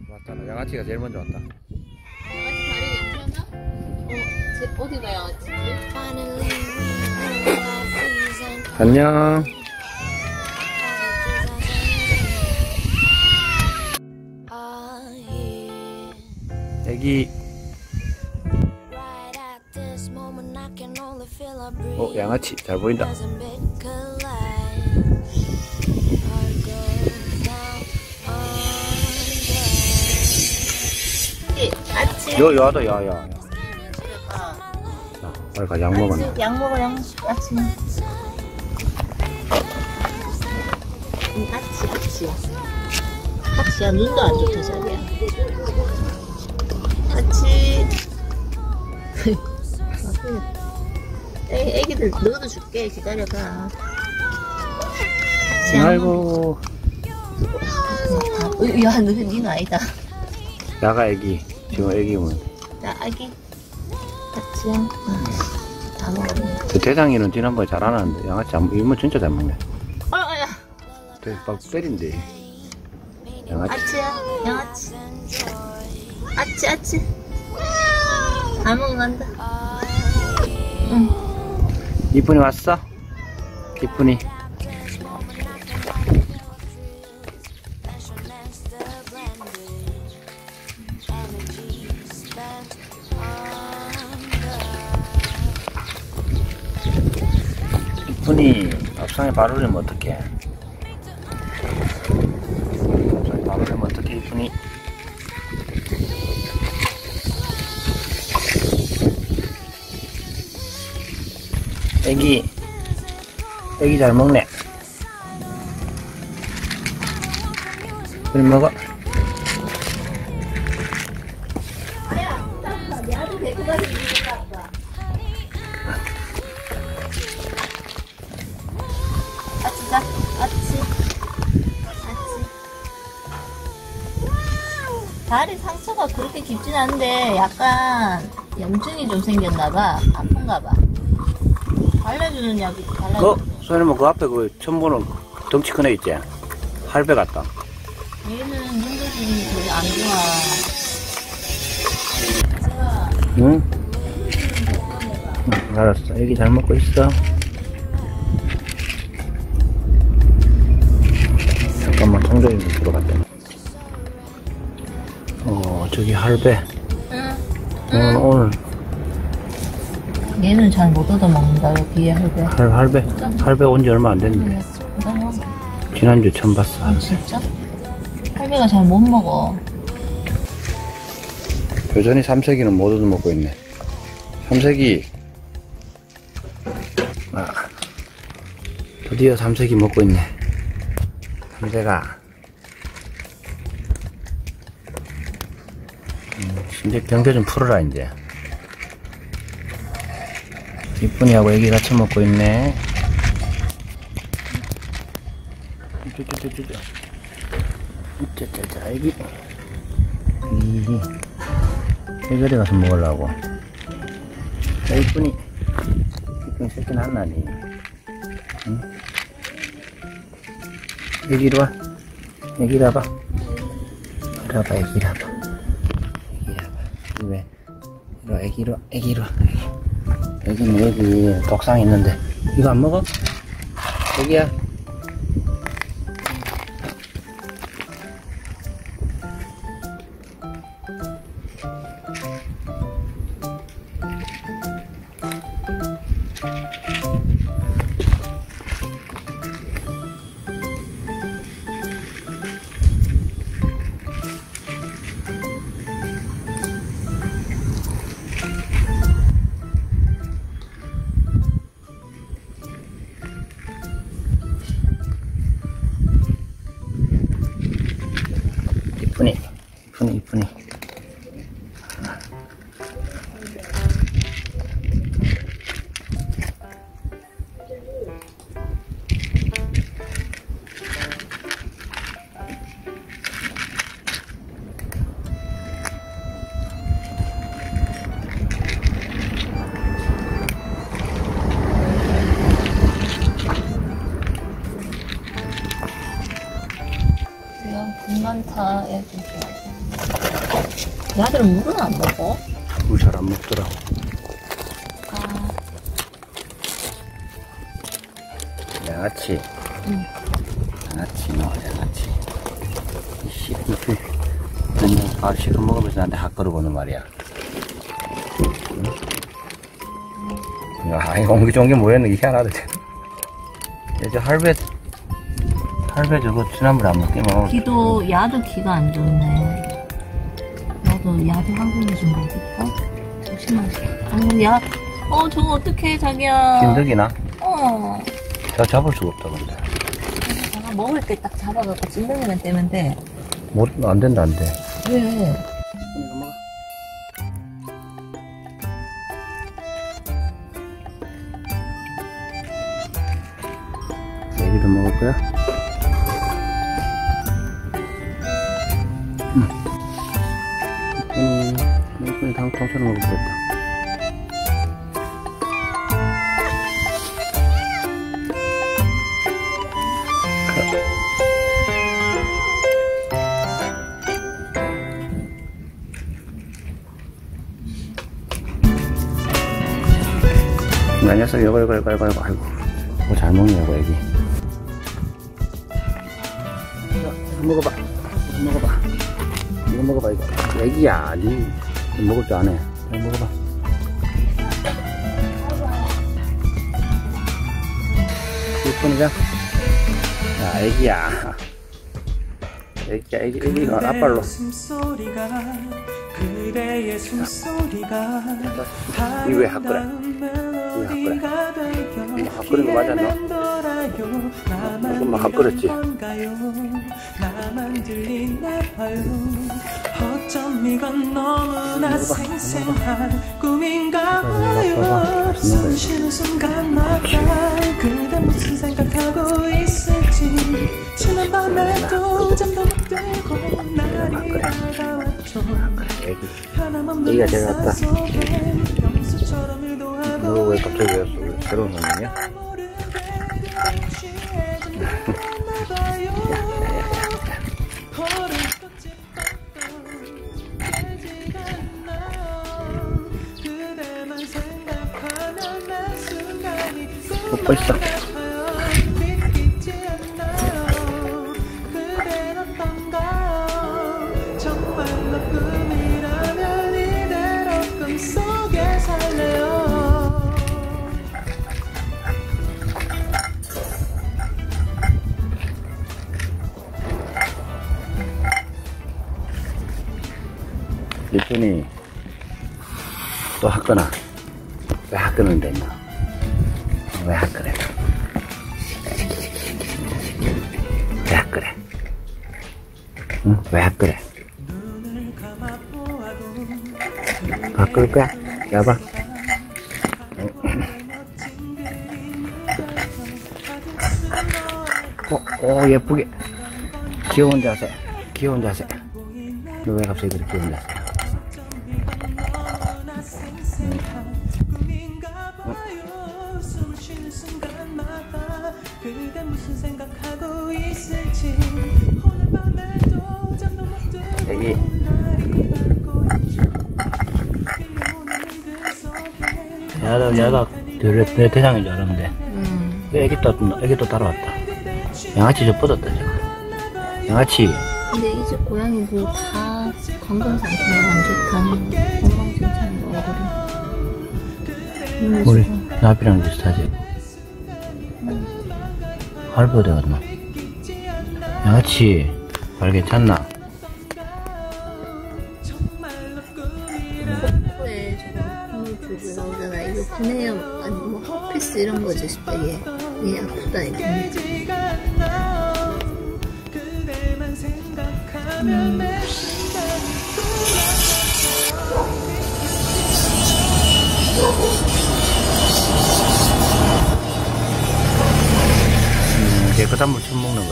왔다. 양아치가 제일 먼저 왔다. 양아치 다리 괜찮아? 어디가 양아치지? 안녕. 애기. 양아치 잘 보인다. 요 와도 야야. 자, 빨리 가. 약 먹었네. 약 먹어 아치. 아치야 눈도 안 좋다 자기야. 아치. 애기들 넣어도 줄게. 기다려봐. 아이고. 야, 니는 아니다. 야가 애기. 지금 애기면. 나 아기. 아치야. 다 먹었네. 그 대장이는 지난번에 잘 안 하는데 양아치 이모 진짜 잘 먹네. 야. 되게 막 때린대. 양아치. 아치야. 양아치. 아치. 다 먹어간다. 응. 이쁜이 왔어? 이쁜이. 이쁜이 밥상에 발 올리면 어떡해? 밥상에 발 올리면 어떡해 이쁜이? 애기 잘 먹네. 그래 먹어. 아치. 다리 상처가 그렇게 깊진 않은데 약간 염증이 좀 생겼나봐. 아픈가봐. 발라주는 약이 발라주는. 소연이 그 앞에 그 처음 보는 덩치 큰 애 있지? 할배 같다. 얘는 눈도중이 별로 안 좋아. 응? 응, 알았어. 애기 잘 먹고 있어. 잠깐만, 통조림 좀 들어갔다. 저기 할배. 응. 오늘. 얘는 잘 못 얻어먹는다. 여기에 할배. 할배 온 지 얼마 안 됐는데. 지난주 처음 봤어. 아, 진짜? 할배가 잘 못 먹어. 여전히 삼색이는 못 얻어먹고 있네. 삼색이. 드디어 삼색이 먹고 있네. 삼색아. 이제 경계 좀 풀어라 이제. 이쁜이하고 애기 같이 먹고 있네. 짜짜짜 애기. 애기리 가서 먹으려고. 자, 이쁜이 새끼 낳았나니? 응? 애기리 와. 애기리 와봐. 이리 와봐. 애기리 와봐. 왜? 이리 와. 애기리 와. 여기 독상 있는데 이거 안 먹어? 여기야. 이쁜이. 많다, 애들. 야들은 물은 안 먹어? 물 잘 안 먹더라. 아, 양아치. 응. 양아치 나와, 양아치. 이 씨발, 맨날 밥식을 먹으면서 나한테 핫거를 보는 말이야. 야, 이거 옹기종기 모였는 게 희한하다. 이제 할배 저거 지난번에 안 먹게 먹어. 기도, 야도 기가 안 좋네. 나도 야도 한국에 좀 먹을까? 조심하세요. 야, 저거 어떡해, 자기야. 찐득이나? 자, 잡을 수가 없다, 근데. 내가 먹을 때 딱 잡아갖고 찐득이만 떼면 돼. 안 된다, 안 돼. 왜? 애기도 먹을 거야? 이쁜이 당통처럼 먹을 뻔했다. 이 녀석 이거 아이고 뭐 잘 먹냐고 애기. 먹어봐. 이거 먹어봐, 이거. 애기야, 니 먹을 줄 아네. 이거 먹어봐. 이쁜이가? 야, 애기야. 애기가 앞발로. 이 왜 핫거래? 뭐 핫거린 거 맞아, 너? 조금만 핫거렸지? 어쩜 이건 너무나 생생한 꿈인가 봐요. 숨 쉬는 순간마다 그대 무슨 생각하고 있을지 지난 밤에도 잠도 못 들고 날이 다가왔죠. 애기가 제가 왔다. 너 왜 갑자기 왜 새로운 선생이야? 뽀뽀 있어. 이쁜이 또 핫거나? 왜 핫거는데 너? 왜 핫거래? 왜 핫거래? 응? 왜 핫거래? 핫거릴 거야? 야봐. 예쁘게. 귀여운 자세. 너 왜 갑자기 그렇게 귀여운 자세? 애기. 야다 내 대장인 줄 알았는데. 애기 또 따라왔다. 양아치 저 뻗었다, 저거. 양아치. 근데 이 집 고양이들 다 건강 상태가 안 좋다는 엉망진창인 얼굴이. 우리 나비랑 비슷하지? 할부 되었나? 양아치 발 괜찮나? 코에 저거 콧물 나오잖아. 이거 구내염 아니 뭐 허피스 이런 거지 싶다. 얘 아프다 이게. 깨끗한 물 처음 먹는 거야.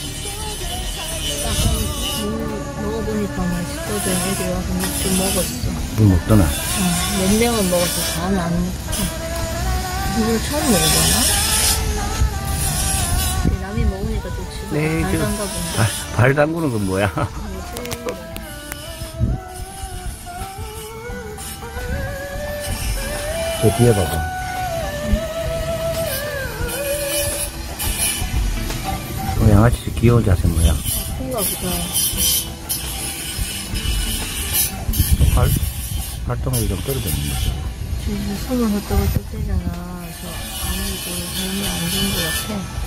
먹어보니까 맛있거든. 애들이 와서 좀 먹었어. 물 먹더나? 몇 명은 먹었어. 다는 안 먹고. 이걸 처음 먹어보나? 남이 먹으니까 또 지금 발 담가 본다. 발 담그는 건 뭐야? 저 뒤에 봐봐. 양아치 귀여운 자세 뭐야? 아픈가 보다. 활동력이 좀 떨어졌는데. 지금 손을 헛떡헛떡 떼잖아. 그래서 아무래도 몸이 안 좋은 것 같아.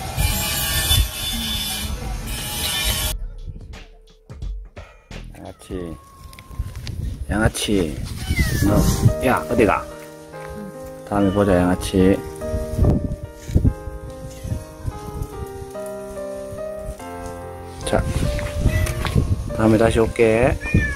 양아치. 너, 야, 어디가? 다음에 보자, 양아치. 자, 다음에 다시 올게.